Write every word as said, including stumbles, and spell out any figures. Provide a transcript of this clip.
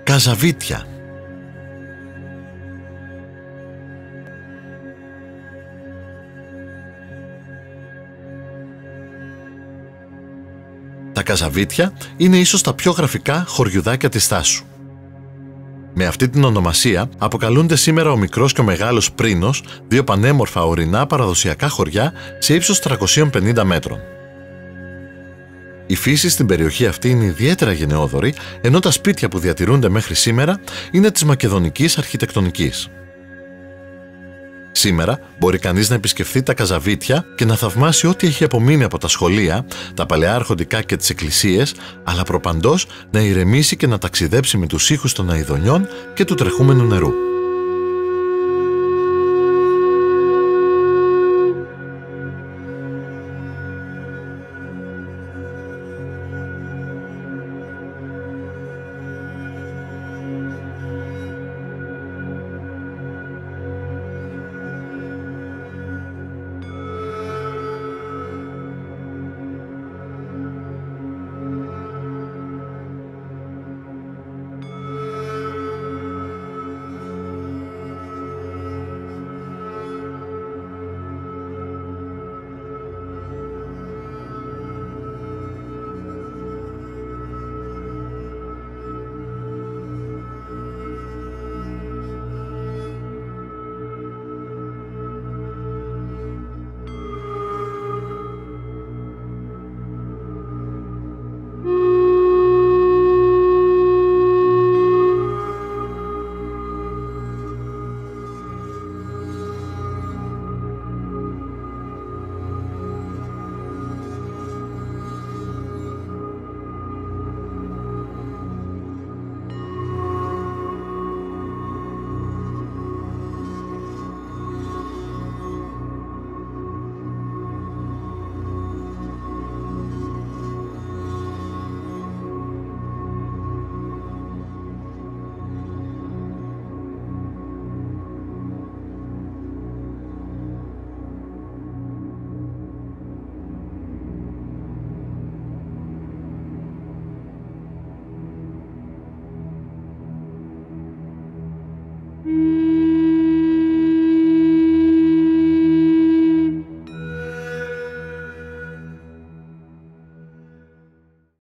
Καζαβίτια. Τα Καζαβίτια είναι ίσως τα πιο γραφικά χωριουδάκια της Θάσου. Με αυτή την ονομασία αποκαλούνται σήμερα ο μικρός και ο μεγάλος Πρίνος, δύο πανέμορφα ορεινά παραδοσιακά χωριά σε ύψος τριακοσίων πενήντα μέτρων. Η φύση στην περιοχή αυτή είναι ιδιαίτερα γενναιόδωρη, ενώ τα σπίτια που διατηρούνται μέχρι σήμερα είναι της μακεδονικής αρχιτεκτονικής. Σήμερα μπορεί κανείς να επισκεφθεί τα Καζαβίτια και να θαυμάσει ό,τι έχει απομείνει από τα σχολεία, τα παλαιά αρχοντικά και τις εκκλησίες, αλλά προπαντός να ηρεμήσει και να ταξιδέψει με τους ήχους των αηδονιών και του τρεχούμενου νερού.